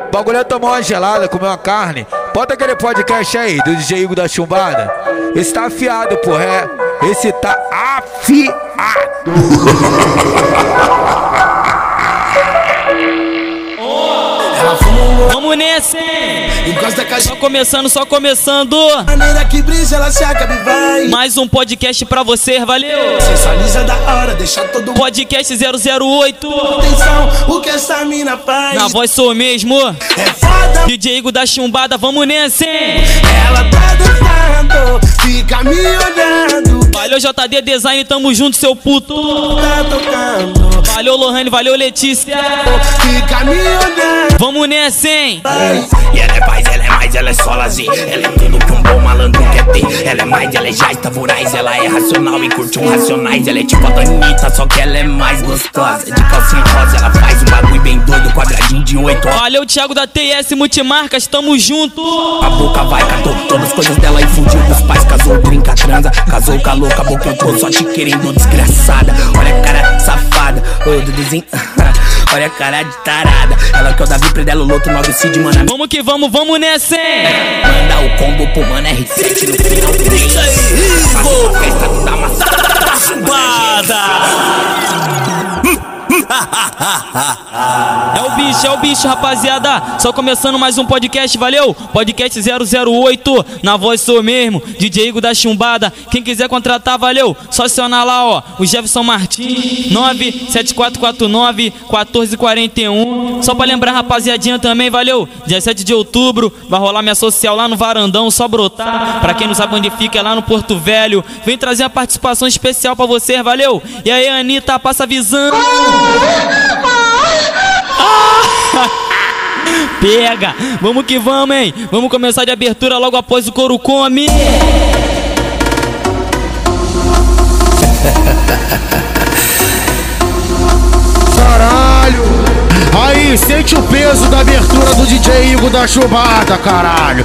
O bagulho é tomar uma gelada, comer uma carne. Bota aquele podcast aí do DJ Igor da Chumbada. Esse tá afiado, porra. Esse tá afiado. Vamos nesse! Só começando. Maneira que brisa, ela se acaba e vai. Mais um podcast pra você, valeu! Sensualiza da hora, deixa todo mundo. Podcast 008. Atenção, o que essa mina faz? Na voz sou mesmo. É foda. DJ Igor da Chumbada, vamos nesse! Ela tá dançando, fica me olhando. Valeu JD Design, tamo junto, seu puto. Tá tocando. Valeu Lohane, valeu Letícia. Fica me olhando. Vamos nessa, hein? E ela é mais, ela é mais, ela é só lazer. Ela é tudo que um bom malandro quer ter. Ela é mais, ela é jasta voraz. Ela é racional e curte um racionais. Ela é tipo a Anitta, só que ela é mais gostosa. De calcinha rosa, ela faz um bagulho bem doido. Quadradinho de 8 horas. Valeu Thiago da TS Multimarcas, tamo junto. A boca vai, catou todas as coisas dela e fugiu dos pais. Casou, trinca, transa. Casou, calou, acabou que eu tô só te querendo, desgraçada. Olha a cara safada. Ô, Duduzinho. Olha a cara de tarada. Ela que é o Davi Predelo, Loto, 9 Cid, mano. Vamos que vamos, vamos nessa, hein? Manda o combo pro mano R7 no final do mês. Isso aí, Igor! Festa da maçada. É o bicho, rapaziada. Só começando mais um podcast, valeu? Podcast 008, na voz sou mesmo, DJ Igor da Chumbada. Quem quiser contratar, valeu? Só acionar lá, ó, o Jefferson Martins, 97449-1441. Só pra lembrar, rapaziadinha, também, valeu? Dia 7 de outubro, vai rolar minha social lá no Varandão, só brotar. Pra quem não sabe onde fica, é lá no Porto Velho. Vem trazer a participação especial pra vocês, valeu? E aí, Anitta, passa a visão. Pega, vamos que vamos, hein? Vamos começar de abertura logo após o couro come. Caralho! Aí, sente o peso da abertura do DJ Igor da Chumbada, caralho!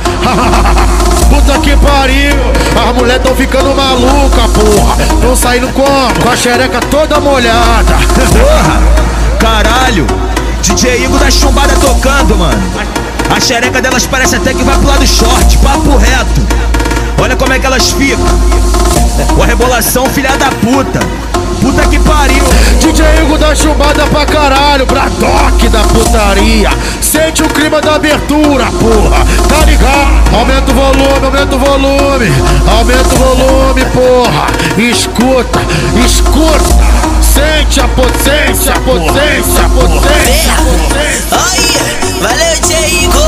Puta que pariu! As mulheres tão ficando maluca, porra! Tão saindo como? Com a xereca toda molhada! Porra! Caralho! DJ Igor da Chumbada tocando, mano. A xereca delas parece até que vai pro lado short, papo reto. Olha como é que elas ficam. Uma rebolação, filha da puta. Puta que pariu. DJ Igor da Chumbada pra caralho, Bradock da putaria. Sente o clima da abertura, porra. Tá ligado? Aumenta o volume, aumenta o volume. Aumenta o volume, porra. Escuta, escuta. Sente a potência, a potência, a potência. Oi, valeu Diego.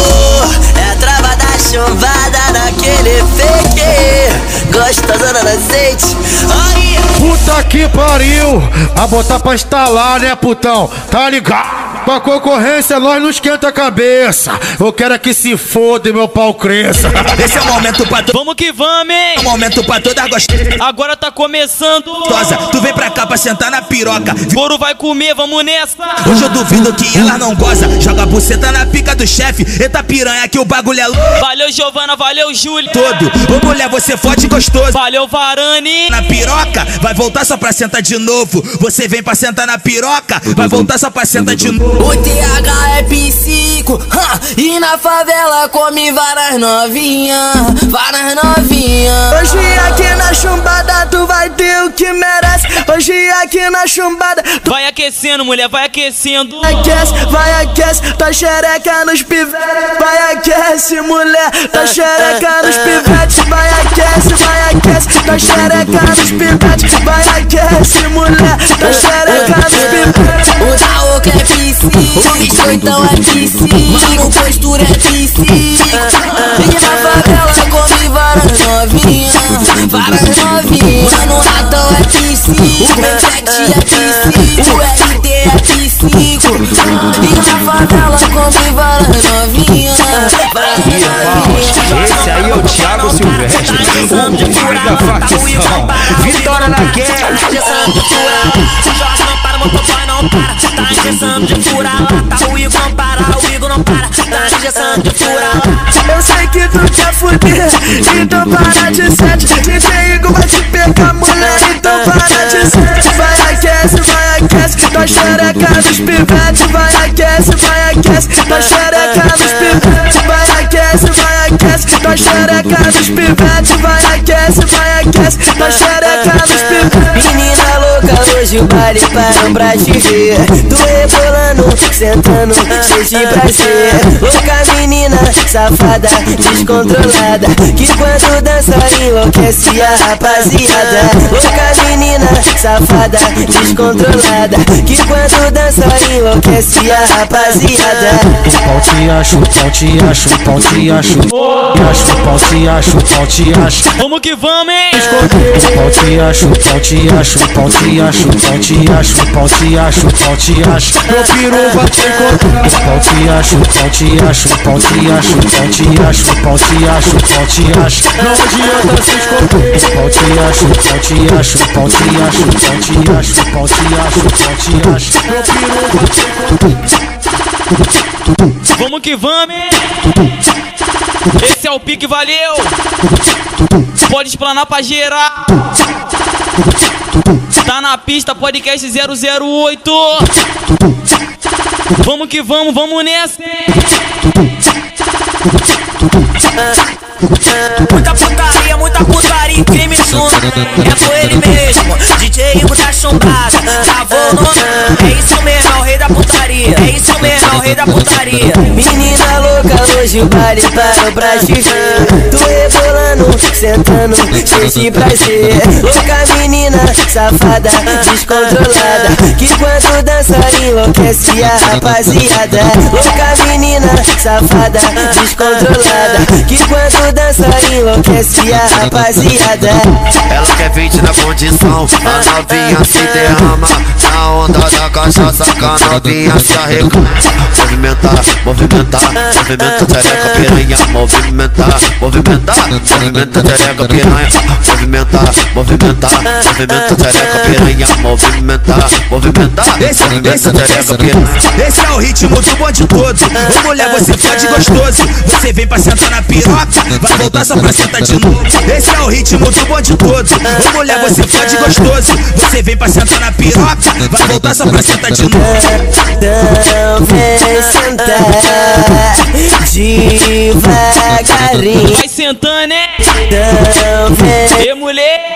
É a trava da chumbada naquele fake. Gostosa no azeite. Oi. Puta que pariu. A botar pra instalar, né, putão? Tá ligado? Pra concorrência nós não esquenta a cabeça. Eu quero é que se foda e meu pau cresça. Esse é o momento pra tu. Vamos que vamos, hein? É o momento pra toda gostosa. Agora tá começando. Tu vem pra cá pra sentar na piroca. Couro vai comer, vamos nessa. Hoje eu duvido que ela não goza. Joga a buceta na pica do chefe. Eita piranha que o bagulho é louco. Valeu Giovana, valeu Júlia. Todo. Ô mulher, você forte e gostoso. Valeu Varane. Na piroca, vai voltar só pra sentar de novo. Você vem pra sentar na piroca, vai voltar só pra sentar de novo. O TH é psico, e na favela come várias novinha, várias novinha. Hoje aqui na chumbada tu vai ter o que merece. Hoje aqui na chumbada tu vai aquecendo, mulher, vai aquecendo. Vai aquece, tua xereca nos pivetes. Vai aquece, mulher, tua xereca nos pivetes. Vai aquece, tua xereca nos pivetes. Vai aquece, mulher, tua xereca nos pivetes. O Daoka é psico, o biscoitão é psico, o postura é psico. E na favela come várias novinha, várias novinha. Mano, ratão é psico, o Jack é psico, o RT é psico. E na favela come várias novinha, várias novinha. Esse aí é o Thiago Silvestre, o líder da facção. Vitória na guerra. Motoboy não para, tá injeção de fura. Tá o Igor não para, o Igor não para, tá injeção de fura. Eu sei que tu quer fuder, então para de sete. DJ Igor vai te pegar, mulher, então para de sete. Vai aquece, tua xereca dos pivetes. Vai aquece, aquece, tua xereca nos pivetes. Vai aquece, tua xereca nos pivetes. Vai aquece, tua xereca nos pivetes. Menina louca, hoje o baile parou pra te ver. Tu rebolando, sentando, cheio de prazer. Louca menina, safada, descontrolada, que quando dança enlouquece a rapaziada. Louca menina, safada, descontrolada, que quando dança enlouquece a rapaziada. Pau te acho, pau te acho, pau te acho. Acho, pau te acho, pau te acho. Vamos que vamos, hein? Pau te acho, pau te acho, pau te acho, pau te acho, pau te acho, pau te acho. Meu peru vai te encontrar. Pau te acho, pau te acho, pau te acho, pau te acho, pau te acho, pau te acho. Não adianta se esconder. Pau te acho, pau te acho, pau te acho, pau te acho, pau te acho, pau te acho. Meu peru vai te encontrar. Vamos que vamos, hein? Esse é o pique, valeu! Pode explanar pra gerar. Tá na pista, podcast 008. Vamos que vamos, vamos nessa, hein? Muita putaria, crime junto. É com ele mesmo, DJ Igor da chumbada. Travou o nome, é isso mesmo, é o rei da putaria. É isso mesmo, é o rei da putaria. Menina louca, hoje o baile parou pra te ver. Tu rebolando, sentando, cheio de prazer. Louca menina, safada, descontrolada, que quando dança enlouquece a rapaziada. Louca menina, safada, descontrolada, que quando dança enlouquece a rapaziada. Ela quer 20 na condição, a novinha se derrama. Na onda da cachaça, a novinha se arrega. Movimentar, movimentar, movimenta tereca piranha. Movimentar, movimentar, movimenta tereca piranha. Movimentar, movimentar, movimenta tereca piranha. Movimentar, movimentar, movimenta tereca piranha. Esse é o ritmo do bonde todo. Ô mulher, você fode gostoso. Você vem pra sentar na piroca, vai voltar só pra sentar de novo. Esse é o ritmo do bonde todo. Ô mulher, você fode gostoso. Você vem pra sentar na piroca, vai voltar só pra sentar de novo. Então vem sentar devagarinho. Vai sentando, hein? Então vem E mulher?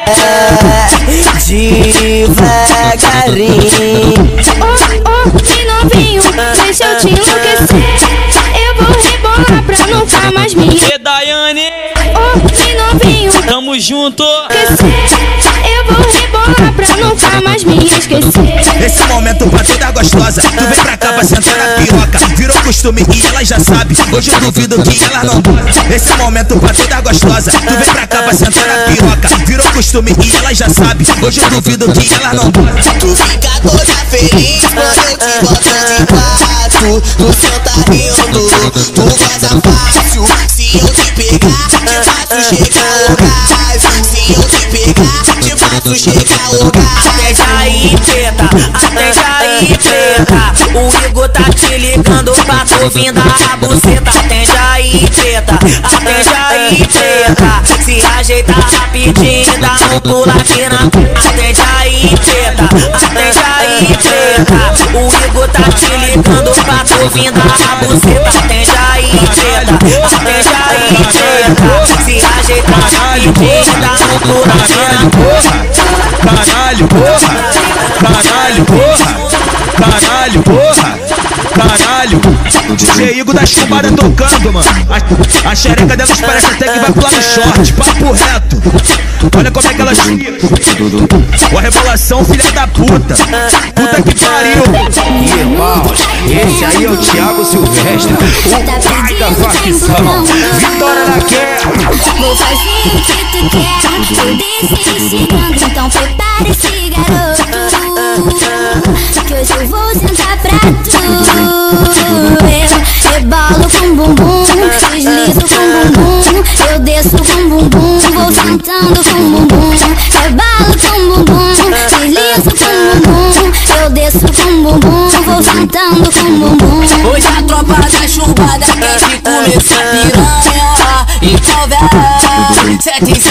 devagarinho. Que novinho, deixa eu te enlouquecer. Eu vou rebolar pra nunca mais me esquecer. E Daiane? Que novinho, Tamo junto. eu vou rebolar pra nunca mais me esquecer. Esse é o momento pra toda gostosa. Tu vem pra cá pra sentar na piroca. Virou costume e ela já sabe. Hoje eu duvido que ela não gosta. Esse é o momento pra toda gostosa. Tu vem pra cá pra sentar na piroca. Virou costume e ela já sabe. Hoje eu duvido que ela não gosta. Tu fica toda feliz quando eu te boto de quatro. Tu senta rindo, tu goza fácil. Se eu te pegar, te faço chegar ao gás. Se eu te pegar, te faço chegar ao gás. Atende aí, preta, atende aí, preta. O Igor tá te ligando pra tu vir dar a buceta. Atende aí, preta, atende aí, preta. Se ajeita rapidinho, dá um pulo aqui na. Atende aí, preta, atende aí, preta. O Igor tá te ligando pra tu vir dar a buceta. Atende aí, preta, atende aí, preta. Se ajeita rapidinho, dá um pulo aqui na. Caralho, porra! Caralho, porra! Caralho, porra! Caralho! O DJ Igor da chumbada tocando, mano. A xereca delas parece até que vai pular no short. Papo reto. Olha como é que elas ficam. Ó, revelação, filha da puta. Puta que pariu. Irmãos, esse aí é o Thiago Silvestre, o pai da facção. Vitória na guerra. Vou fazer o que tu quer. Eu desci chegando, então prepare esse garoto. Que hoje eu vou sentar pra tu. Eu rebolo com bumbum, deslizo com bumbum. Eu desço com bumbum, vou sentando com bumbum. Rebolo com bumbum, deslizo com bumbum. Eu desço com bumbum, vou sentando com bumbum. Hoje a tropa da chumbada quer te comer essa piranha. Então vem, sete se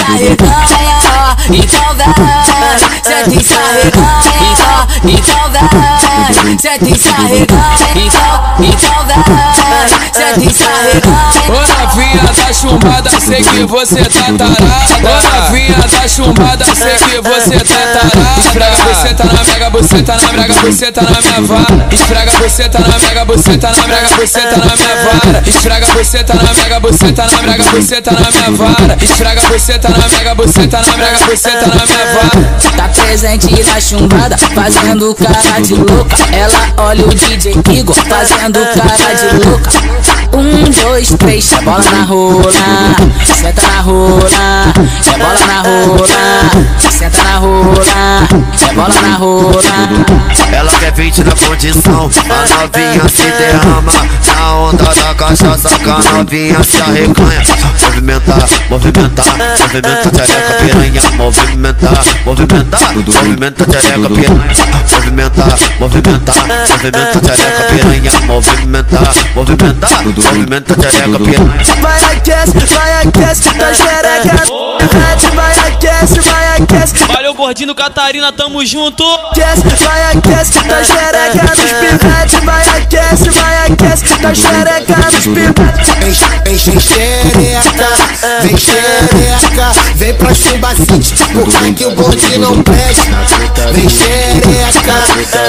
arreganha. Então vem, sete se arreganha. Então vem, senta e se arregar. Então vai, senta e se arregar. Ô novinha da chumbada, sei que você tá tarada. Ô novinha da chumbada, sei que você tá tarada. Esfrega você tá na mega, você tá na brega, você tá na minha vara. Esfrega você tá na mega, você tá na brega, você tá na minha vara. Esfrega você tá na mega, você tá na brega, você tá na minha vara. Esfrega você tá na mega, você tá na brega, você tá na minha vara. Tá presente na chumbada, fazendo cara de louca. Ela olha o DJ Igor, fazendo cara de louca. 1, 2, 3, é bola na rola, senta na rola, é bola na rola, senta na rola, é bola na rola. Ela quer 20 na condição, a novinha se derrama na onda da cachaça, que a novinha se arreganha. Movimentar, movimentar, movimenta tchereca piranha. Movimentar, movimentar, movimenta tchereca piranha. Movimentar, movimentar, movimenta tchereca piranha. Movimentar, movimentar, movimenta tchereca piranha. Vai aquece, tá xereca. Vai aquece. Valeu, gordinho Catarina, tamo junto. Vai aquece, tá xereca nos pivetes. Vai aquece, tá xereca nos pivetes. Vem xereca, vem xereca, vem pra Chumba City, porque que o bonde não presta. Vem xereca,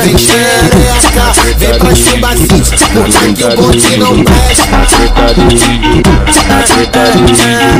vem pra Chumba City, porque que o bonde não presta. Na treta do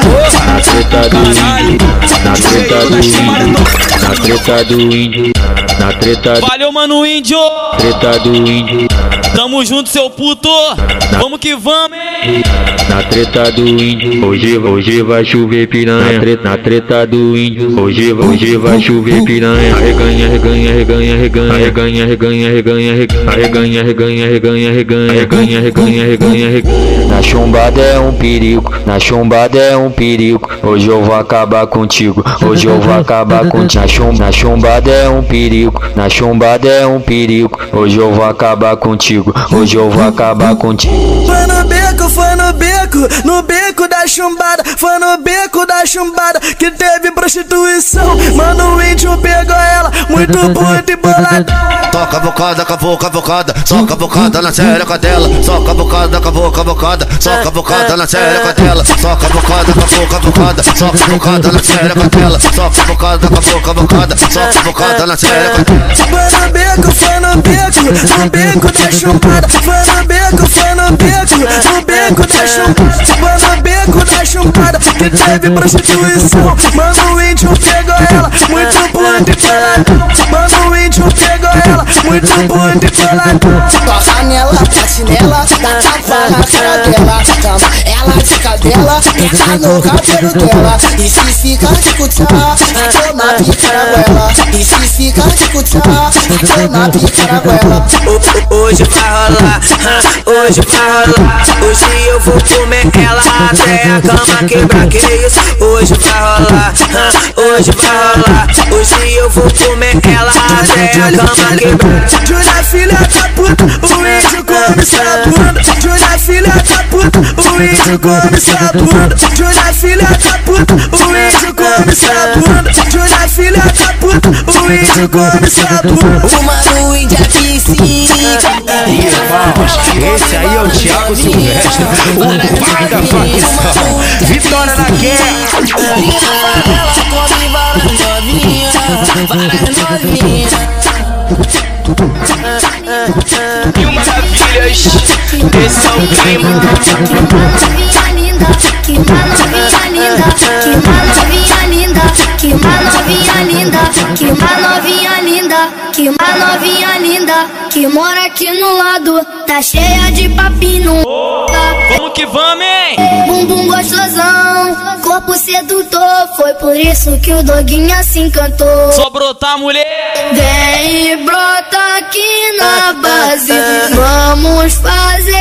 índio, na treta. Valeu, mano, índio. Treta do índio. Tamo junto, seu puto. Vamos que vamos, hein? Na treta do índio, hoje vai chover piranha. Na treta do índio, hoje vai chover piranha. Reganha, reganha, reganha, reganha, reganha, reganha, reganha, reganha, reganha, reganha, reganha, reganha, reganha, reganha. Na chumbada é um perigo, na chumbada é um perigo. Hoje eu vou acabar contigo, hoje eu vou acabar contigo. Na chumbada é um perigo, na chumbada é um perigo. Hoje eu vou acabar contigo, hoje eu vou acabar contigo. No beco da chumbada, foi no beco da chumbada que teve prostituição. Mano, o índio pegou ela, muito e bolada. Toca a bocada, cavocada, soca a bocada na xereca dela. Soca a bocada, cavocada, soca a bocada na xereca dela. Soca a bocada, cavocada, soca a bocada na xereca dela. Soca a bocada, cavocada, soca a bocada na xereca dela. Foi no beco da chumbada. Foi no beco da chumbada. Foi no beco da chumbada que teve prostituição. Mano, o índio pegou ela, muito e boladão. Mano, o índio pegou ela, muito e boladão. Toca nela, bate nela, dá tapa na cara dela. Chama ela de cadela, entra no cabelo dela. E se fica de cutia, toma pica na goela. E se fica de cutia, toma pica na goela. Hoje vai rolar, hoje vai rolar. Hoje eu vou comer ela até a cama quebrar, que isso? Hoje vai rolar, hoje vai rolar. Hoje eu vou comer ela até a cama quebrar. Júlia, filha da puta, o índio come sua bunda. Júlia, filha da puta, o índio come sua bunda. Júlia, filha da puta, o índio come sua bunda. Júlia, filha da puta, o índio come sua bunda. O mano índio é piscica. Esse aí é o Thiago Silvestre, o pai da facção. Vitória na guerra. Mil maravilhas, esse é o clima. Que uma novinha linda, que uma novinha linda, que uma novinha linda, que uma novinha linda, que uma novinha linda, que mora aqui no lado, tá cheia de papinho. Vamos que vamos, hein? Bumbum gostosão, corpo sedutor, foi por isso que o doguinho se encantou. Só brotar, mulher. Vem e brota aqui na base, vamos fazer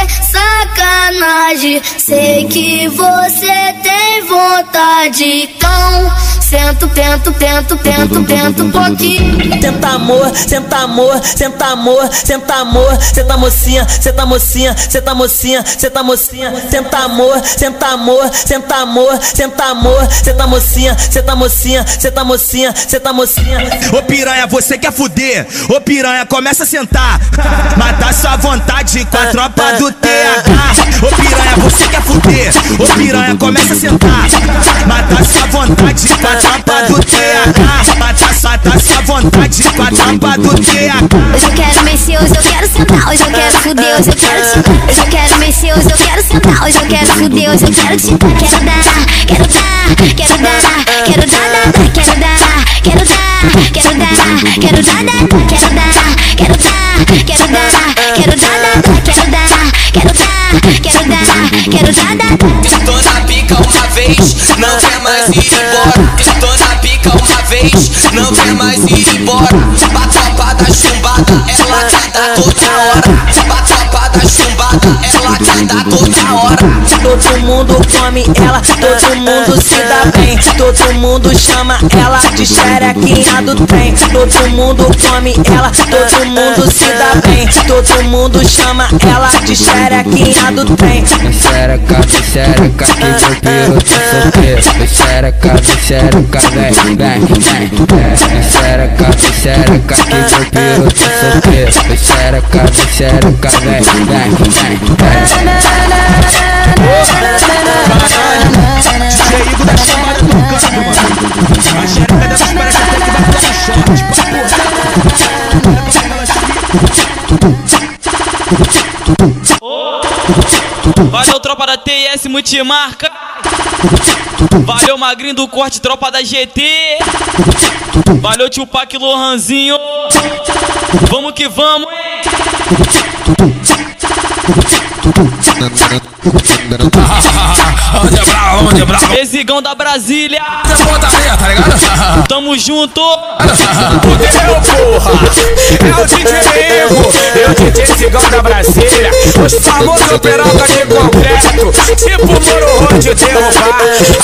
sacanagem. Sei que você tem vontade, então Sento, tento, tento, tento, tento um pouquinho. Senta amor, senta amor, senta amor, senta amor, senta mocinha, senta mocinha, senta mocinha, senta mocinha, senta amor, senta amor, senta amor, senta amor, senta mocinha, senta mocinha, senta mocinha, senta mocinha. Ô piranha, você quer fuder? Ô piranha, começa a sentar. Matar sua vontade com a tropa do TH. Ô piranha, você quer fuder? Ô piranha, começa a sentar. Matar sua vontade com a tropa do TH. Matar sua vontade com a tropa do TH. Hoje eu quero mexer, hoje eu quero sentar. Hoje eu quero fuder, hoje eu quero te. Hoje eu quero mexer, hoje eu quero sentar. Hoje eu quero fuder, hoje eu quero te. Quero dar, quero dar, quero dar, quero dar, quero dar, quero dar, quero dar, quero dar, quero dar, quero dar, quero dar, quero dar, quero dar, quero dar, quero dar, quero dar. Tô na pica uma vez, não quer mais ir embora. Tô na pica uma vez, não quer mais ir embora. A tropa da chumbada, ela quer dar toda hora. A tropa da chumbada, ela quer dar toda hora. Todo mundo come ela, todo mundo se dá bem. Todo mundo chama ela de xerequinha do trem. Todo mundo come ela, todo mundo se dá bem. Todo mundo chama ela de xerequinha do trem. Xereca, xereca, que meu piru tá solteiro. Xereca, xereca, vem, vem, vem. Xereca, xereca, que meu piru tá solteiro. Xereca, xereca, vem, vem, vem, vem. DJ Igor da Chumbada tocando, mano. A xereca delas parece até que vai pro short. Valeu, tropa da TS Multimarca. Valeu, magrinho do corte, tropa da GT. Valeu, Tupac Lohanzinho. Vamos que vamos, hein? Onde é bravo? Exigão da Brasília. Pontaria, tá ligado? Tamo junto. Fudeu, porra! É o DJ Igor, é o DJ Exigão da Brasília. Os famosos operoca de concreto, tipo Moro Road de derrubar.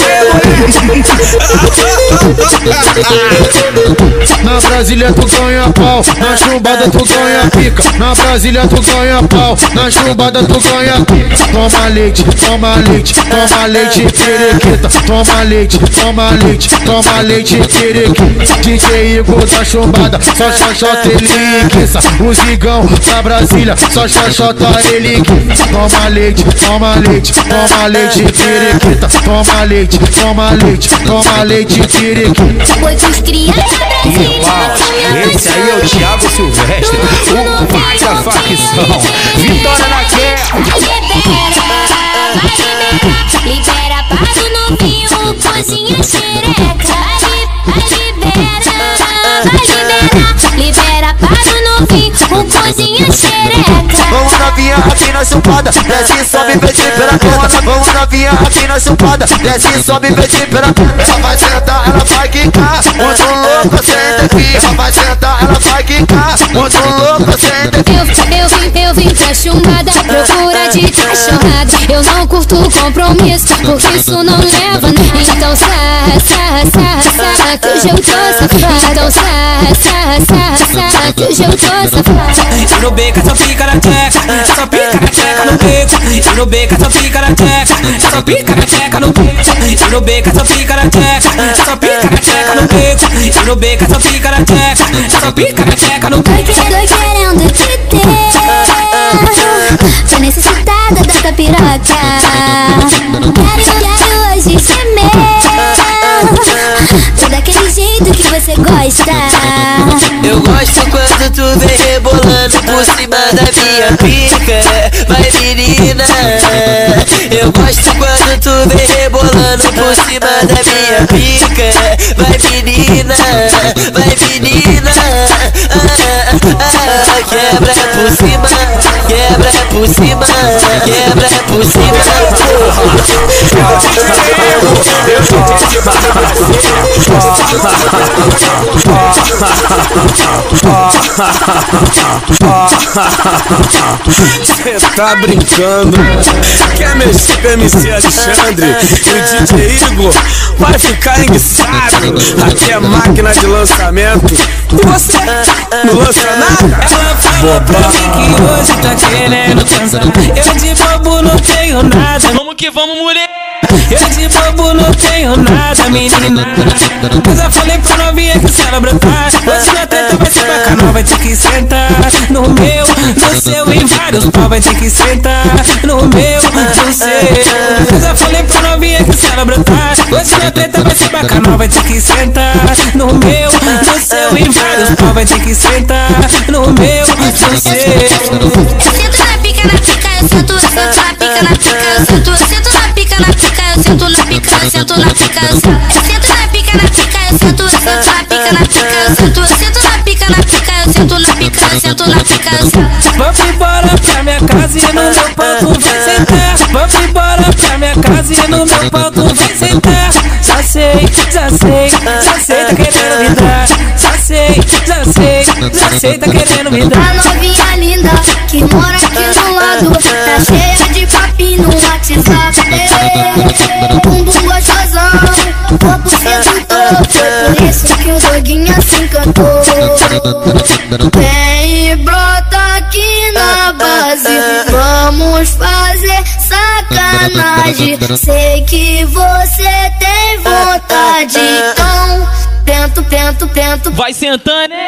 Na Brasília tu ganha pau, na chumbada tu ganha pica. Na Brasília tu ganha pau, na chumbada tu ganha pica. Toma leite, toma leite, toma leite, periquita. Toma leite, toma leite, toma leite, periquita. DJ Igor da chumbada, só xoxota ele quiça. O Zigão da Brasília, só xoxota ele quiça. Toma leite, toma leite, toma leite, periquita. Toma leite, toma leite, toma leite, periquita. Foi que os crias da Brasília. Esse aí é o Thiago Silvestre, o pai da facção. Vitória na guerra. Libera para o novinho, cozinha xereca. Libera para o novinho, cozinha xereca. Vamos novinha aqui na chumbada, desce e sobe, vem temperatura. Vamos novinha aqui na chumbada, desce e sobe, vem temperatura. Ela vai sentar, ela vai quicar, muito louco sem defia. Ela vai sentar, ela vai quicar, muito louco sem defia. Eu vim pra chumbada, procura de cachorrada. Eu não curto compromisso, porque isso não leva, né? Então sarra, que hoje eu tô safada. Então sarra, que hoje eu tô safada. E no beco essa pica na tcheca, essa pica na tcheca no beco. E no beco essa pica na tcheca, essa pica na tcheca no beco. E no beco essa pica na tcheca, essa pica na tcheca no beco. E no beco essa pica na tcheca, essa pica na tcheca no beco. Tô querendo te ter, tô necessitada da tua piroca. Quero hoje gemer, tô daquele jeito que você gosta. Eu gosto quando tu vem rebolando por cima da minha pica. Vai menina, eu gosto quando tu vem rebolando por cima da minha pica. Vai menina, vai menina. Quebra por cima, quebra por cima, quebra por cima. Eu DJ de bala pra cê tá brincando? Quer mexer com MC Alexandre? E o DJ Igor vai ficar enguiçado. Aqui é máquina de lançamento. E você não lança nada? Ela falou pra mim que hoje tá querendo transar. Eu de bobo não tenho nada. Vamos que vamos, mulher. Eu de bobo não tenho nada, menina. Mas eu falei pra novinha que se ela brotar, hoje na treta vai ser bacana. Vai ter que sentar no meu, no seu, em vários pau. Vai ter que sentar no meu, no seu. Mas eu falei pra novinha que se ela brotar, hoje na treta vai ser bacana. Vai ter que sentar no meu, no seu, em vários pau. Vai ter que sentar no meu, no seu. Eu sento na pica, eu sento na pica, na pica, eu sento na pica, na pica, eu sento na pica, eu sento na pica, eu sento na pica, eu sento na pica, na pica, eu sento na pica, na pica, eu sento na pica, eu sento na pica, eu sento. Vamos embora pra minha casa e no meu palco vem sentar. Vamos embora pra minha casa e no meu palco vem sentar. Já sei, tá querendo me dar. Já sei, tá querendo me dar. A novinha linda que mora aqui do lado tá cheia de papinho no WhatsApp. Bumbum gostosão, corpo sedutor. Foi por isso que o doguinho se encantou. Vem e brota aqui na base, vamos fazer sacanagem. Sei que você tem vontade, então tento. Vai sentando, né?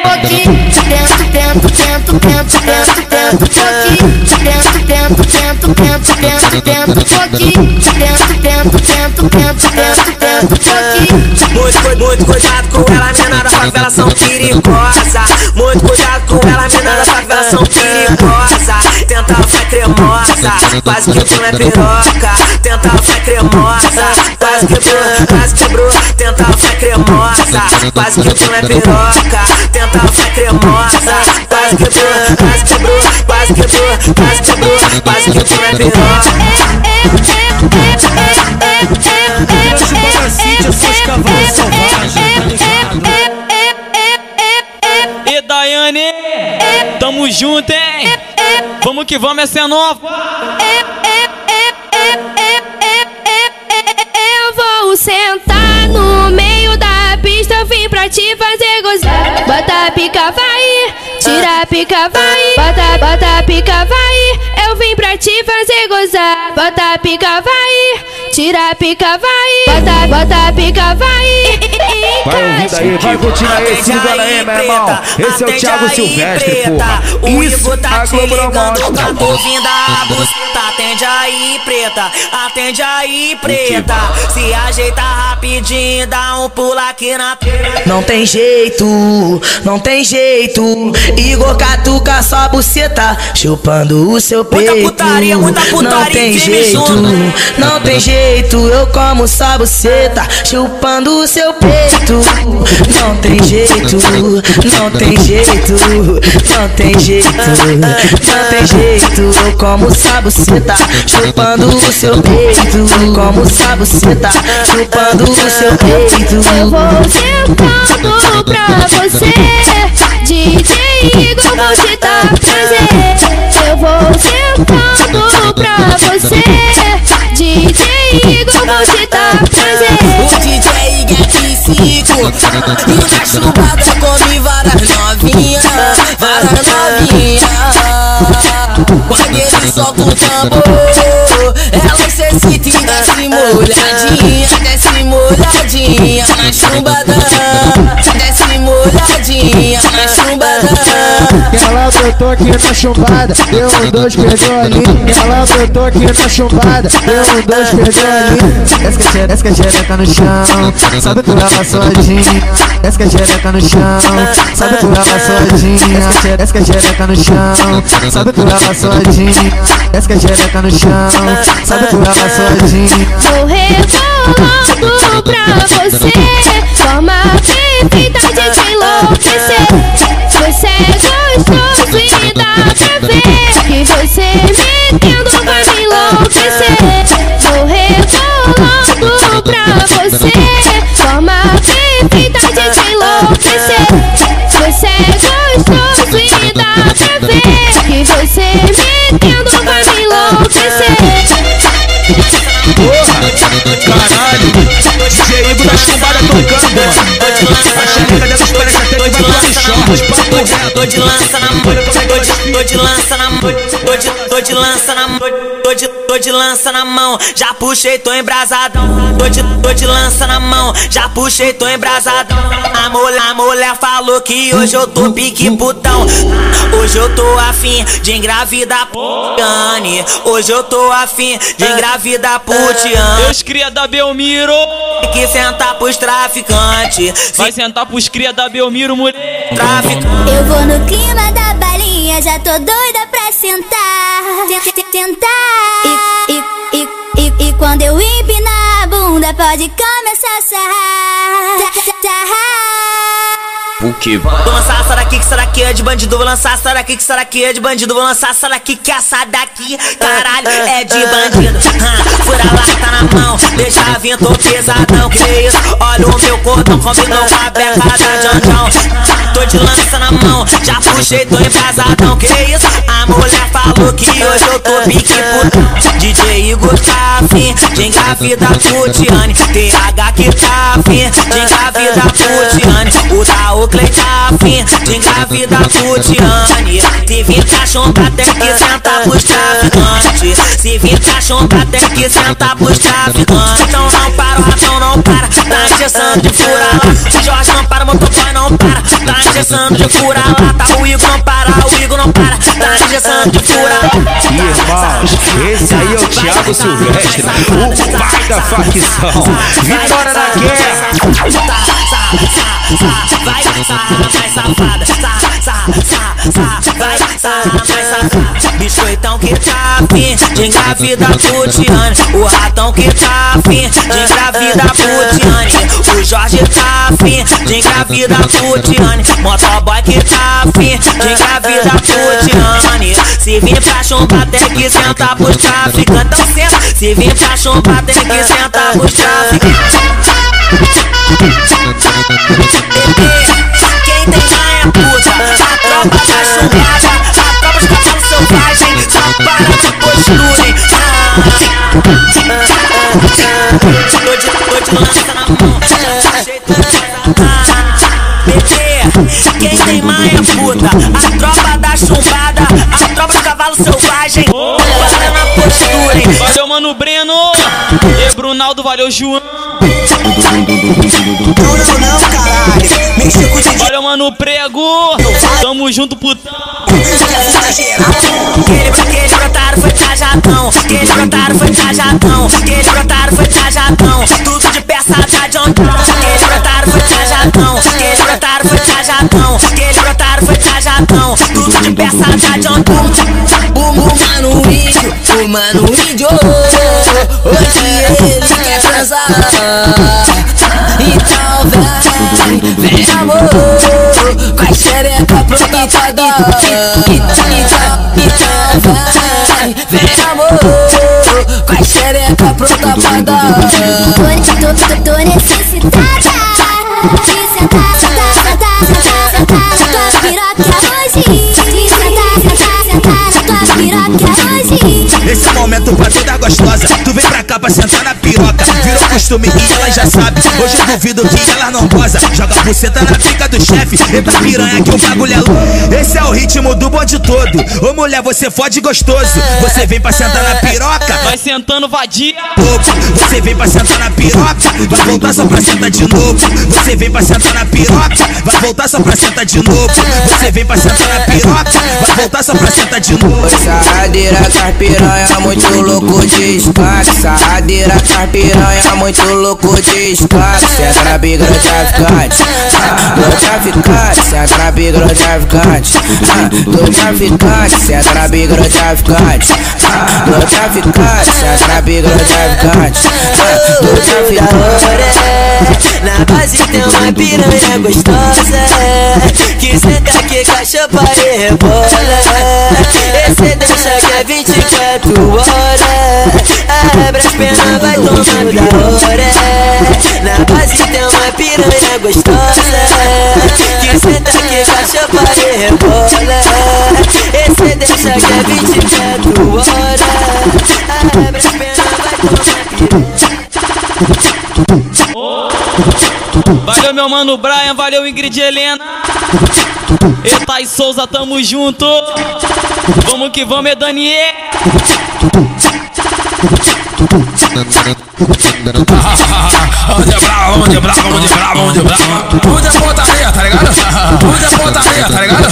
Muito cuidado com ela, menina da favela são perigosa. Muito cuidado com ela, menina da favela são perigosa. Tenta vai cremosa, quase que tu é piroca. Tenta vai cremosa, quase quebrou. Tenta vai cremosa, quase que tu é piroca. Tenta vai cremosa, quase quebrou. Quase que tu é piroca. E Daiane, tamo junto, hein? Vamos que vamos, essa é nova. Eu vou sentar no meio da pista, eu vim pra te fazer gozar. Bota a pica, vai, tira a pica, vai. Bota a pica, vai, eu vim pra te fazer gozar. Bota a pica, vai, tira a pica, vai. Bota a pica, vai. Vai ouvindo aí, vai curtindo aí, se ligando aí, meu irmão. Esse é o Thiago Silvestre, porra. Isso, a Globo não mostra. Tá ouvindo a buceta, atende aí, preta. Atende aí, preta. Se ajeita rapidinho, dá um pulo aqui na treta. Não tem jeito. Igor catuca sua buceta, chupando o seu peito. Muita putaria, não tem jeito, eu como sua buceta, chupando o seu peito. Não tem jeito, eu como sua buceta, chupando o seu peito. Como sua buceta, chupando o seu peito. Eu vou sentando pra você, DJ Igor, vou te dar prazer. Eu vou sentando pra você, DJ Igor, vou te dar prazer. O DJ Igor é psico, e na chumbada come várias novinhas. Quando ele solta o tambor, ela necessita e desce molhadinha na chumbada. Desce molhadinha na chumbada. Ela brotou aqui na chumbada, deu um dois, perdeu ali. Ela brotou aqui na chumbada, deu um dois, perdeu ali. Desce a xereca no chão, sabe por ela sozinha. Desce a xereca no chão, sabe por ela sozinha. Desce a xereca no chão, sabe por ela sozinha. Desce a xereca no chão, sabe por ela sozinha. Vou rebolando pra você, forma perfeita de te enlouquecer. Você é gostoso e dá pra ver que você metendo vai me enlouquecer. Vou rebolando pra Porra, caralho, DJ Igor da chumbada tocando, mano. A xereca delas parece até que vai pro short. Papo reto. Tô de lança na mão, tô de lança na mão, tô de lança na mão, tô de lança na mão, já puxei, tô embrasadão. Tô de lança na mão, já puxei, tô embrasadão. A mulher falou que hoje eu tô pique putão. Hoje eu tô afim de engravidar putiane. Hoje eu tô afim de engravidar putiane. Os cria da Belmiro. Tem que sentar pros traficantes. Vai sentar pros cria da Belmiro, mulher. Eu vou no clima da balinha, já tô doida pra sentar. E quando eu empinar a bunda, pode começar a sarrar. O que vai? Vou lançar essa daqui, que essa daqui é de bandido. Vou lançar essa daqui, que essa daqui é de bandido. Vou lançar essa daqui, que essa daqui, caralho, é de bandido. Fura lá, tá na mão, deixa vir, tô pesadão. Que isso? Olha o meu cordão, combinou com a beca da Janjão. Tô de lança na mão, já puxei, tô embrasadão. Que isso? A mulher falou que hoje eu tô pique putão. DJ Igor tá afim de engravidar putiane. TH que tá afim de engravidar putiane. O da Oakley tá afim de engravidar putiane. Se vir cachomba tem que sentar pros traficantes. Se vir cachomba tem que sentar pros traficantes. Então não para, o ratão não para, tá injeção de fura lá. O Jorge não para, o motoboy não para, tá injeção de fura lá. Tá o Igor não para, o Igor não para, tá injeção de fura lá. Irmãos, esse aí é o Thiago Silvestre, o pai da facção. Vitória na guerra. Vai, mais safada, vai, mais safada. Biscoitão que tá afim de engravidar putiane. O ratão que tá afim de engravidar putiane. O Jorge tá afim de engravidar putiane. Motoboy que tá afim de engravidar putiane. Se vir pra chumbar tem que sentar pros traficantes. Então senta, se vir pra chumbar tem que sentar pros traficantes. Quem tem mãe é puta, a tropa da chumbada, a tropa de cavalo selvagem, só para de postura, hein? Tô de lança na mão, bebê, quem tem mãe é puta, a tropa da chumbada, a tropa de cavalo selvagem, para na postura, hein? Valeu, mano Breno. E Brunaldo, valeu, João. Não, caralho. Mexeu com o DJ. Olha, mano, prego. Tamo junto, putão. Aquele brotário foi cajadão. Aquele brotário foi cajadão. Aquele brotário foi cajadão. Tudo de peça da John. Aquele brotário foi cajadão. Aquele brotário foi cajadão. Aquele brotário foi cajadão. Tudo de peça da John. O mano índio, hoje ele quer transar. Então vem amor, com a xereca pronta pra dar. Então vem amor, com a xereca pronta pra dar. Tô necessitada de sentar na tua piroca hoje. De sentar na tua piroca hoje. Esse é o momento pra toda gostosa. Tu vem pra cá pra sentar na piroca. Virou costume e ela já sabe. Hoje eu duvido que ela não goza. Joga a buceta na pica do chefe. Eita piranha que o bagulho é louco. Esse é o ritmo do bonde todo. Ô mulher, você fode gostoso. Você vem pra sentar na piroca. Vai sentando, vadia. Você vem pra sentar na piroca. Vai voltar só pra sentar de novo. Você vem pra sentar na piroca. Vai voltar só pra sentar de novo. Você vem pra sentar na piroca. Vai voltar só pra sentar de novo. Sarradeira carpiranha, muito louco de escaque. Sarradeira carpiranha, muito louco de escaque. Senta na biga do traficante, do traficante. Senta na biga do traficante, do traficante. Senta na biga do traficante, do traficante. Senta na biga do traficante, do traficante. Na base tem uma piranha gostosa que senta aqui com a chapa e rebola. Esse deixa que é 24 horas. Abre as pernas, vai tomando da hora. Na base tem uma piranha gostosa que senta aqui com a chapa e rebola. Esse deixa que é 24 horas. Abre as pernas, vai Valeu meu mano Brian, valeu Ingrid Helena. Eita e Souza, tamo junto. Vamos que vamos, é Daniel. Onde é bravo, onde é bravo, onde é bravo, onde é bravo. Onde é pontaria, tá ligado? Onde é pontaria, tá ligado?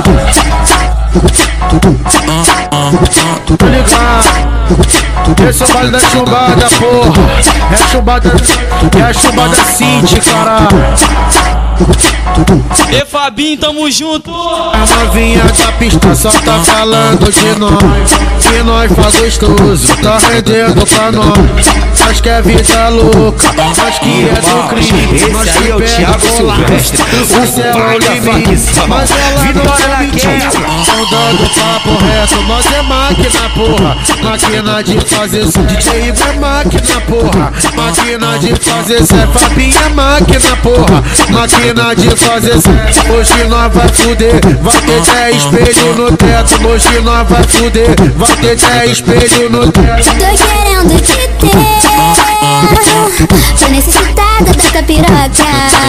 Tô ligado. Esse é o baile da chumbada, porra. É a chumbada City, caralho. E Fabinho, tamo junto. A novinha da pista só tá falando de nós, que nós faz gostoso, tá rendendo pra nós. Nós que é vida louca, nós que é do crime. Nós que é o Thiago Silvestre, o céu é o limite. Mas ela não tá mentindo, tão dando papo reto. Nós é máquina, porra, máquina de fazer som. DJ Igor é máquina, porra, máquina de fazer som. Fabinho é máquina, porra, máquina de fazer som. Hoje nós vai fuder, vai ter 10 espelho no teto. Hoje nós vai fuder, vai ter 10 espelho no teto. Tô querendo te ter, tô necessitada da tua piroca.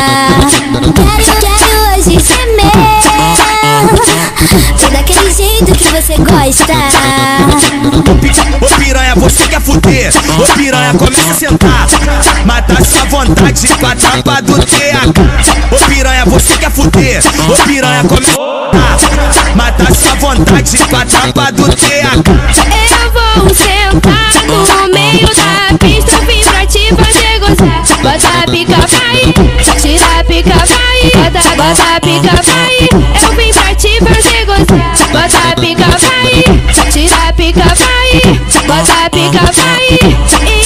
Quero hoje ser meu, tô daquele jeito que você gosta. Ô piranha, você quer fuder? Ô piranha, começa a sentar, matar sua vontade com a tropa do TH. Ô piranha, você quer fuder? Ô piranha, começa a sentar, matar sua vontade com a tropa do TH. Eu vou sentar no meio da pista, eu vim pra te fazer gozar. Bota a pica, vai, tira a pica, vai. Bota a pica, vai, eu vim pra te fazer gozar. Bota a pica, vai, tira a pica, vai. Bota a pica, vai,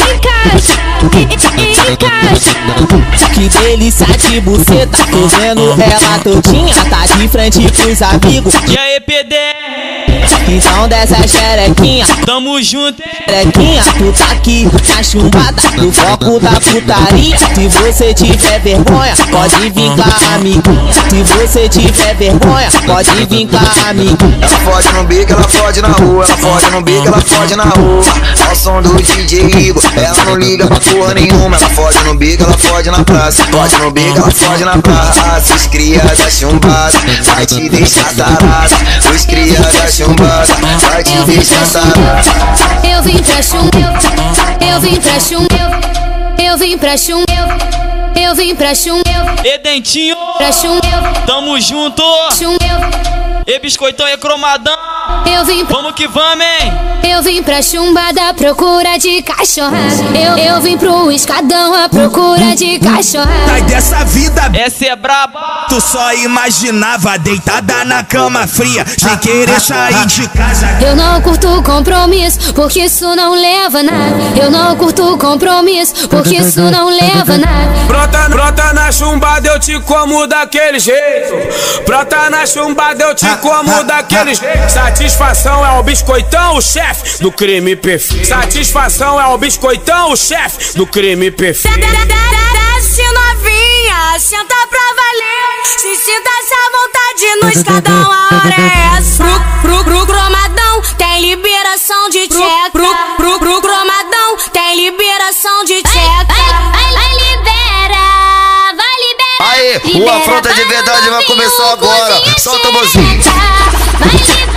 encaixa, encaixa. Que delícia de buceta, tô vendo ela todinha, tá de frente pros amigos. E aí, PD? Então dessa xerequinha, tamo junto, xerequinha, tu tá aqui na chumbada, no foco da putaria. Se você tiver vergonha, pode vir com a amiguinha. Se você tiver vergonha, pode vir com a amiguinha. Ela fode no bico, ela fode na rua. Ela fode no bico, ela fode na rua. Ao som do DJ Igor, ela não liga pra porra nenhuma. Ela fode no bico, ela fode na praça. Fode no bico, ela fode na praça. Os cria da chumbada vai te deixar sarada. Os cria da chumbada vai te deixar sarada. Eu vim pra chum, eu vim pra chum, eu vim pra chum, eu vim pra chum, e Dentinho, pra chum, tamo junto. chum, E Biscoitão e Cromadão, eu vim, vamos que vamos, hein? eu vim pra chumbada à procura de cachorrada. Eu vim pro escadão à procura de cachorrada. Sai dessa vida, essa é braba. tu só imaginava deitada na cama fria, sem querer sair de casa. Eu não curto compromisso, porque isso não leva nada. Eu não curto compromisso, porque isso não leva nada. Brota na chumbada, eu te como daquele jeito. Brota na chumbada, eu te como daquele jeito. Satisfação é o biscoitão, o chefe do crime perfeito. Satisfação é o biscoitão, o chefe do crime perfeito. Desce novinha, senta pra valer. Se sinta essa vontade no escadão, a hora é essa. Pro cromadão tem liberação de tcheca. Pro cromadão tem liberação de tcheca. Vai libera, vai libera. Aí, o afronta de verdade vai começar agora. Solta o mozinho. Vai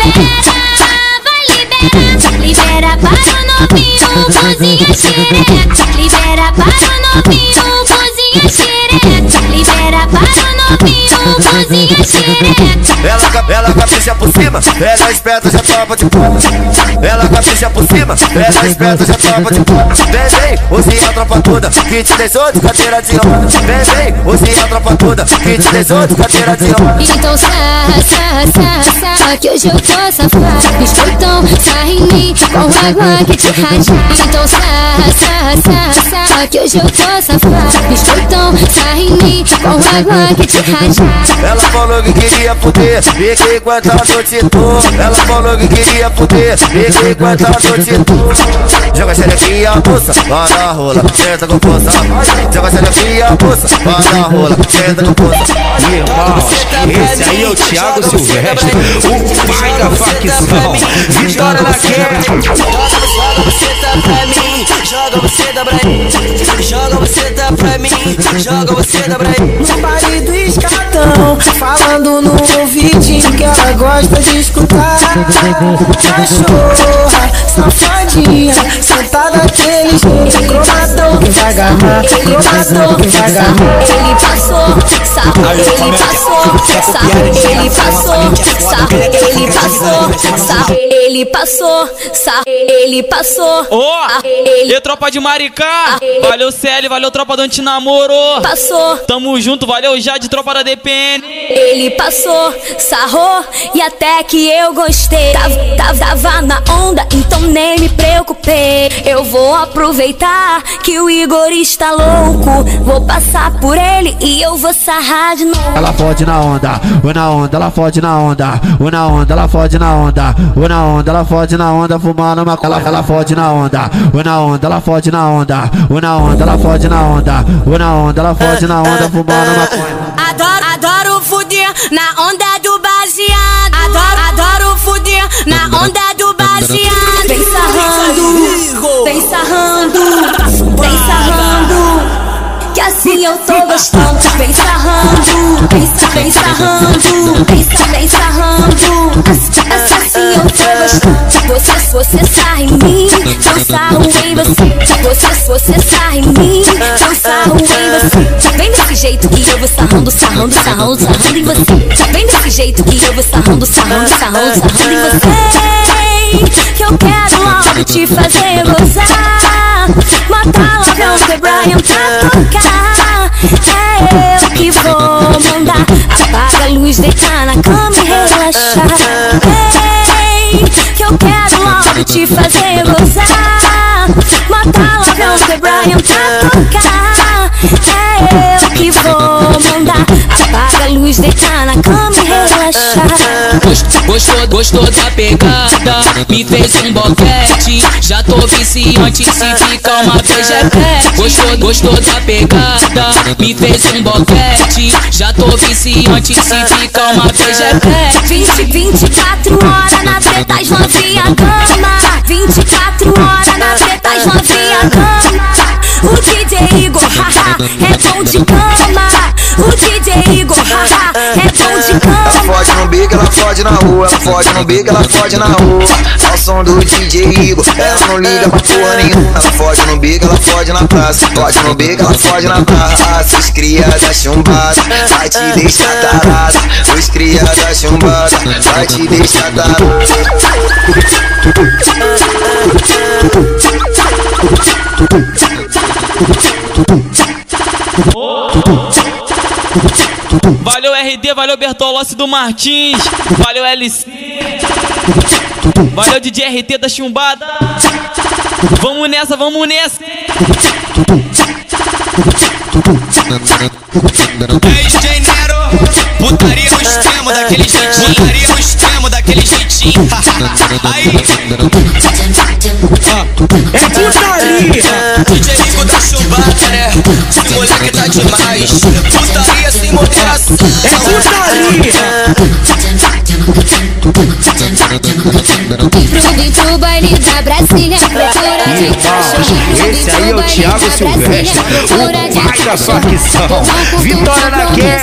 libera, libera para o novinho, cozinha xereca. Libera para o novinho, cozinha xereca. Libera para o novinho, cozinha xereca. Ela capricha por cima, ela é esperta, já topa de pó. Ela capricha por cima, ela é esperta, já topa de pó. Vem, use a tropa toda, que te deixou de cadeira de roda. Vem, use a tropa toda, que te deixou de cadeira de roda. Então que hoje eu tô safado. Biscoitão, sai em mim, com água que te raja. Então que hoje eu tô safado. Biscoitão, sai em mim, com água que te raja. Ela falou que queria fuder, fiquei quanto a noite toda. Ela falou que queria fuder, fiquei quanto a noite toda. Joga a xerequinha, moça, vai na rola, senta com força. Joga a xerequinha, moça, vai na rola, senta com força. Esse aí é o Thiago Silvestre, o pai da facção. Vitória na queda. Joga você tá pra mim, joga joga você dá pra mim, joga você dá pra mim, joga você dá pra mim. No baile do escatão, falando no ouvidinho que ela gosta de escutar. Cachorra, safadinha, sentada naquele jeito, cromadão que vai agarrar, cromadão que vai agarrar. Ele passou, sarro, ele passou, sarro, ele passou, sarro, ele passou, sarro, ele passou, sarro, ele passou. Ó, e tropa de Maricá, valeu CL, valeu tropa do Antinamoro. Passou, tamo junto, valeu já de tropa da DPN. ele passou, sarrou e até que eu gostei. Tava na onda, então nem me preocupei. Eu vou aproveitar que o Igor está louco, vou passar por ele e eu vou sarrar de novo. Ela fode na onda, na onda, ela fode na onda, na onda, ela fode na onda, na onda, ela fode na onda, fumando uma cola. Ela fode na onda, na onda, ela fode na onda, na onda, ela fode na onda, na onda, ela fode na onda, fumando uma cola. Adoro fuder na onda do baseado. Adoro fuder na onda do baseado. Vem sarrando, vem sarrando, vem sarrando, que assim eu tô gostando. Vem sarrando, vem sarrando, vem sarrando, assim eu tô gostando. Você sarra em mim, eu sarro em você. Você sarra em mim, eu sarro em você. Vem desse jeito que eu vou sarrando, sarrando, sarrando, sarrando em você. Vem desse jeito que eu vou sarrando, sarrando, sarrando, sarrando em você. Que eu quero logo te fazer gozar, matar logo o The Brian pra tocar. É eu que vou mandar, apaga a luz, deitar na cama e relaxar. Que eu quero logo te fazer gozar, matar logo o The Brian pra tocar. É eu que vou mandar, apaga a luz, deitar na cama e relaxar. Gostou da pegada, me fez um boquete. Já tô viciante, se ficar uma vez é pet. Gostou da pegada, me fez um boquete. Já tô viciante, se ficar uma vez é pet. 24 horas na treta, as novinha cama. 24 horas na treta, as novinha cama. O DJ Igor, haha, é bom de cama. O DJ Igor, haha, é bom de cama. Ela fode no bico, ela fode na rua. Ela fode no bico, ela fode na rua. Ao som do DJ Igor, ela não liga pra porra nenhuma. Ela fode no bico, ela fode na praça. Fode no bico, ela fode na praça. Os cria da chumbada vai te deixar tarada. Os cria da chumbada vai te deixar tarada. Valeu RD, valeu Bertolossi do Martins, valeu LC, valeu DJ RT da chumbada. Vamos nessa, vamos nessa. 10 de janeiro, putaria no extremo daquele jeitinho. Putaria no extremo daquele jeitinho. Aí, é putaria. DJ Igor da chumbada, né? Esse moleque tá demais. Putaria sem moderação. Pro baile da Brasília, procura de cachorro. Esse aí é o Thiago Silvestre, o pai da facção. Vitória na guerra.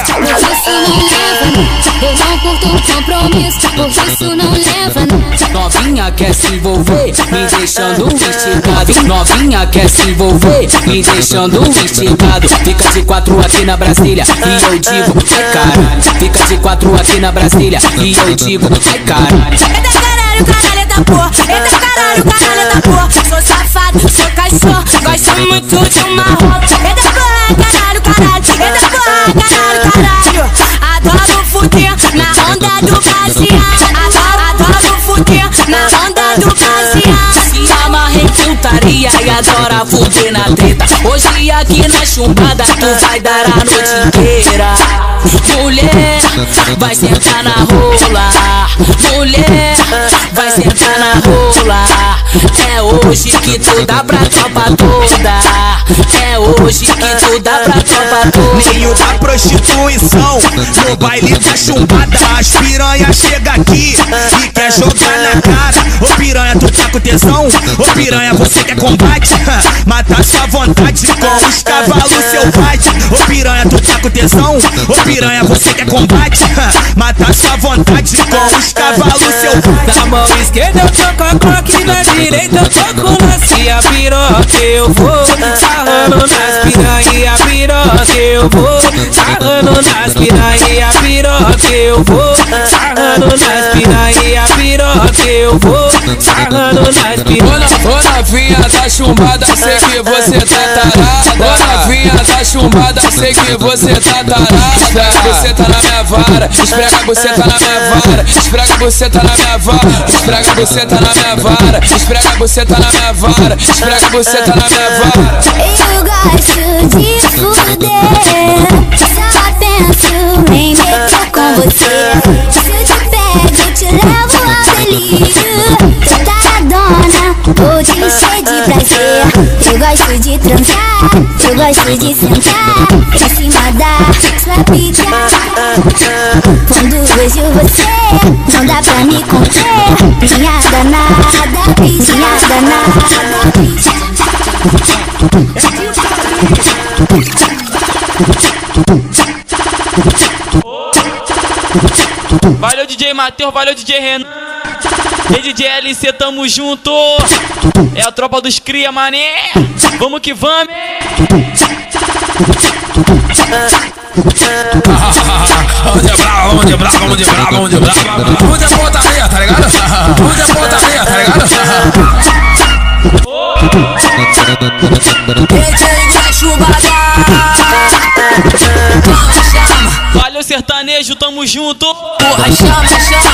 Eu não curto um compromisso, porque isso não leva. Novinha quer se envolver, me deixando instigado. Novinha quer se envolver, me deixando instigado. Fica de 4 aqui na Brasília e eu digo, ai caralho. Fica de 4 aqui na Brasília e eu digo, ai caralho. Eita caralho, caralho da porra. Eita caralho, caralho da porra. Sou safado, sou cachorro, gosto muito de uma roupa. Eita porra, caralho, caralho. Eita porra, caralho, caralho. Adoro fuder na onda do baseado. Adoro fuder na onda do baseado. Se amarra em putaria e adora fuder na treta. Hoje aqui na chumbada tu vai dar a noite inteira. Mulher, vai sentar na rola. Mulher, vai sentar na rola. É hoje que tu dá pra tropa toda. É hoje que tu dá pra tropa toda. Meio da prostituição, no baile da chumbada. As piranha chega aqui e quer jogar na cara. Ô piranha, tu tá com tesão? Ô piranha, você quer combate? Mata sua vontade com os cavalos selvagens. Ô piranha, tu tá com tesão? Ô piranha, você quer combate? Mata sua vontade com os cavalos selvagens. Na mão esquerda eu tô com a Glock, na direita eu tô com lacia. Piroca eu vou sarrando nas piranha. Piroca eu vou sarrando nas piranha. Piroca eu vou sarrando nas piranha. Piroca eu vou sarrando nas piranha. Ô novinha da chumbada, sei que você tá tarada. Ô novinha da chumbada, sei que você tá tarada. Esfrega você tá na minha vara, esfrega você tá na minha vara, esfrega você tá na minha vara, esfrega você tá na minha vara, esfrega você tá na minha vara, esfrega você tá na minha vara. Eu gosto de fuder, só penso em meter com você. Se eu te pego, eu te levo ao delírio. Tô taradona, vou te encher de prazer. Eu gosto de transar, eu gosto de sentar em cima da sua pica. Quando vejo você, não dá pra me conter. Minha danada, minha danada, Valeu DJ Matheus, valeu DJ Renan. E DJ LC, tamo junto. É a tropa dos cria, mané. Vamos que vamos. Vamos de brava, vamos de brava, vamos de brava, vamos de brava. Vamos de pontaria, tá ligado? Vamos de pontaria, tá ligado? Valeu sertanejo, tamo junto. Porra, chama,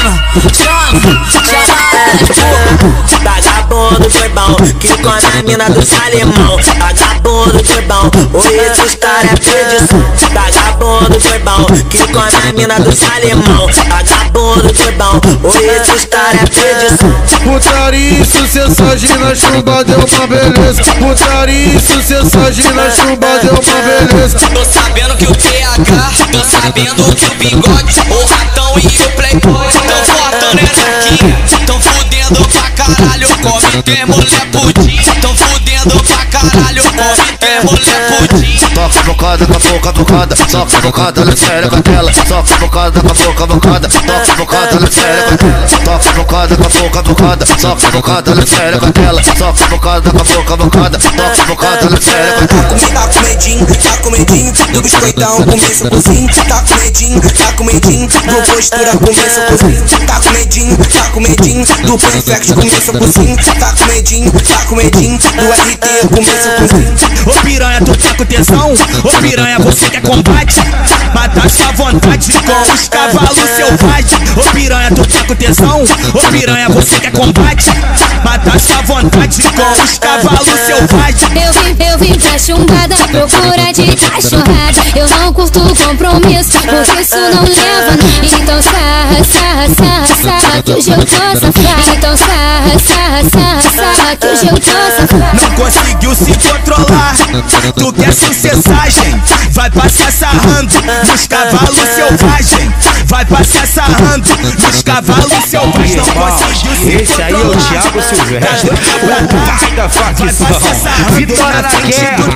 vagabundo foi bom, que com a mina do Salimão. Vagabundo foi bom, oi, esses caras é perdição. Vagabundo foi bom, que com a mina do Salimão. Vagabundo foi bom, oi, esses caras é perdição. Putaria e sucessagem na chumba deu uma beleza. Putaria e sucessagem na chumba deu uma beleza. Tô sabendo que o TH, tô sabendo que o bigode, o ratão e o playboy tão cortando essa aqui, tão fudendo pra caralho, come tem mulher pudim, tão fudendo pra caralho, come tem mulher pudim. Toca a bocada com a boca bocada, toca a bocada na xereca dela, toca a bocada com a boca bocada, toca a bocada na xereca dela, toca a bocada com a boca bocada, toca a bocada na xereca dela, toca a bocada com a boca bocada, toca a bocada na xereca dela. Tá com medinho do biscoitão, começo cozinho. Tá com medinho do postura, começo cozinho. Tá com medinho do perfect, começo cozinho. Tá com medinho do RT, começo cozinho. Ô piranha, tu tá com tesão? Ô piranha, você quer combate? Mata sua vontade com os cavalos selvagens. Ô piranha, tu tá com tesão? Ô piranha, você quer combate? Mata sua vontade com os cavalos selvagens. Eu vim pra chumbada, procura de cachorrada. Eu não curto compromisso, porque isso não leva. Então sarra, que hoje eu tô safada. Então sarra, que hoje eu tô safada. Não conseguiu se controlar, tu quer sucessagem. Vai passar sarrando nos cavalos selvagens. Vai passar sarrando nos cavalos selvagens. Não conseguiu se esse controlar. aí é o Thiago Silvestre, o pai da facção. Vitória na guerra.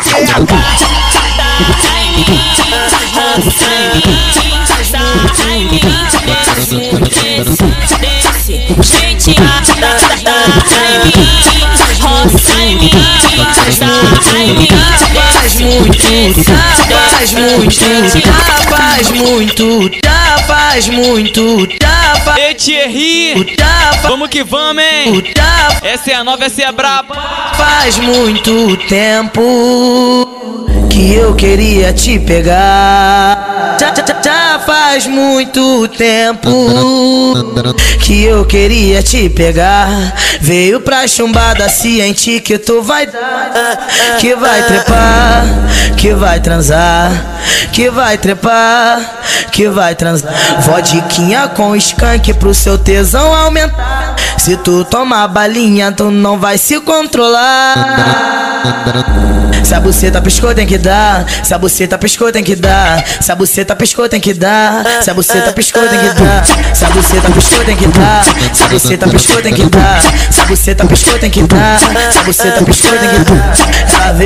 Ei, Thierry, vamos que vamos, hein? Essa é a nova, essa é a braba. Faz muito tempo que eu queria te pegar. Já faz muito tempo que eu queria te pegar. Veio pra chumbada ciente que tu vai dar, que vai trepar, que vai transar, que vai trepar, que vai transar. Vodiquinha com skunk pro seu tesão aumentar. Se tu tomar balinha, tu não vai se controlar. Se a buceta piscou, tem que dar. Se a buceta piscou, tem que dar. Se a buceta piscou, tem que dar. Se a buceta piscou, tem que dar. Se a buceta piscou, tem que dar. Se a buceta piscou, tem que dar. Se a buceta piscou, tem que dar. Se a buceta piscou, tem que dar. Ela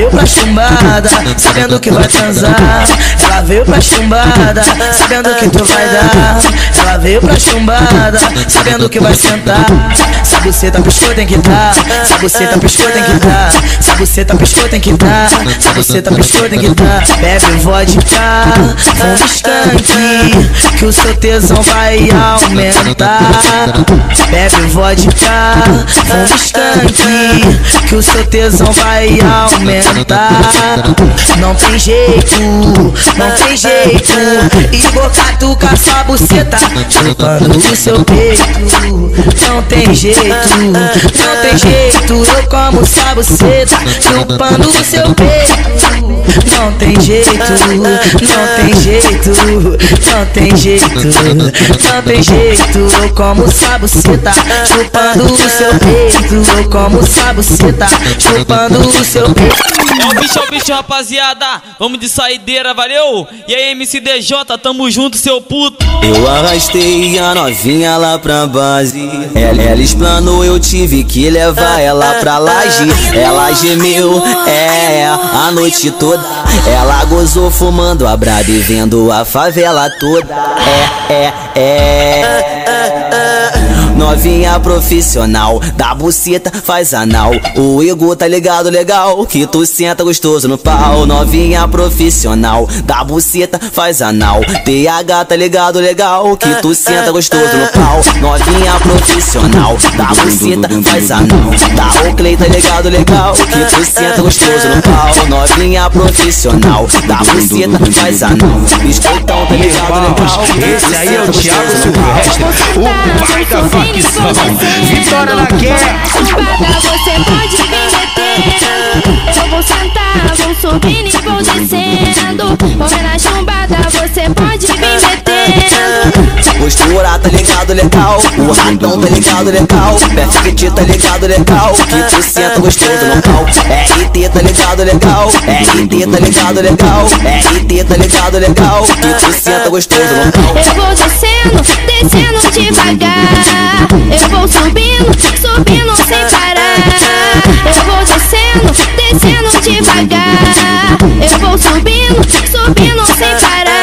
veio pra chumbada, sabendo que vai transar. Ela veio pra chumbada, sabendo que tu vai dar. Ela veio pra chumbada, sabendo que vai sentar. Se a buceta piscou tem que dar, se a buceta piscou tem que dar, se a buceta piscou tem que dar, se a buceta piscou tem que dar. Bebe vodka, fuma skunk, que o seu tesão vai aumentar. Bebe vodka, fuma skunk, que o seu tesão vai aumentar. Não tem jeito, não tem jeito. Igor catuca sua buceta, chupando o seu peito. Não tem jeito, não tem jeito. Eu como sua buceta, chupando o seu peito. Não tem jeito, não tem jeito, não tem jeito, não tem jeito. Eu como sua buceta, chupando o seu peito. Eu como sua buceta, chupando o seu peito. Ó o bicho, rapaziada. Vamos de saideira, valeu? E aí, MCDJ, tamo junto, seu puto. Eu arrastei a novinha lá pra base. Ela explanou, eu tive que levar ela pra laje. Ela gemeu, a noite toda. Ela gozou fumando a braba e vendo a favela toda. Novinha profissional, da buceta faz anal. O Igor tá ligado legal, que tu senta gostoso no pau. Novinha profissional, da buceta faz anal. TH tá ligado legal, que tu senta gostoso no pau. Novinha profissional, da buceta faz anal. Da Oakley tá ligado legal, que tu senta gostoso no pau. Novinha profissional, da buceta faz anal. Escoltão tá ligado legal. Esse aí é o Thiago Silvestre, o pai da facção. Vitória na guerra. Você pode vir metendo. Eu vou sentar, vou subindo e vou descendo. Vou ver na chumbada, você pode vir metendo. Postura tá ligado legal, o ratão tá ligado legal. Perfect tá ligado legal, que tu senta gostoso no pau. RT tá ligado legal, RT tá ligado legal, RT tá ligado legal, que tu senta gostoso no pau. Eu vou descendo, descendo devagar. Eu vou subindo, subindo sem parar. Eu vou descendo, descendo devagar. Eu vou subindo, subindo sem parar.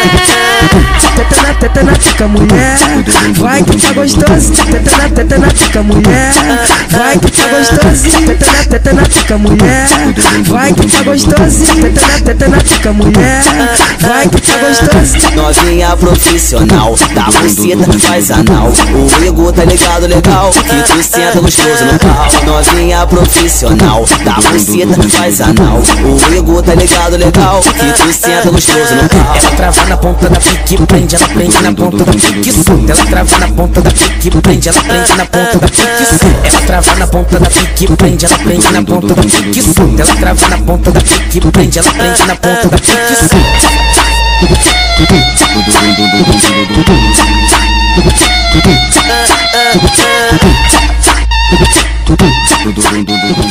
Teta na pica, mulher, vai que tá gostoso. Teta na pica, mulher, vai que tá gostoso. Teta na pica, mulher, vai que tá gostoso. Teta na pica, mulher, vai que tá gostoso. Novinha profissional, da buceta faz anal. O Igor tá ligado legal, que tu senta gostoso no pau. Novinha profissional, da buceta faz anal. O Igor tá ligado legal, que tu senta gostoso no pau. Ela trava na ponta da pique, prende, ela prende na ponta da pique, solta. Ela trava na ponta da pique, prende, ela prende na ponta da pique, solta. Ela trava na ponta da pique, prende, ela prende na ponta da pique, solta. Ela trava na ponta da pique, prende, ela prende na ponta da pique, solta.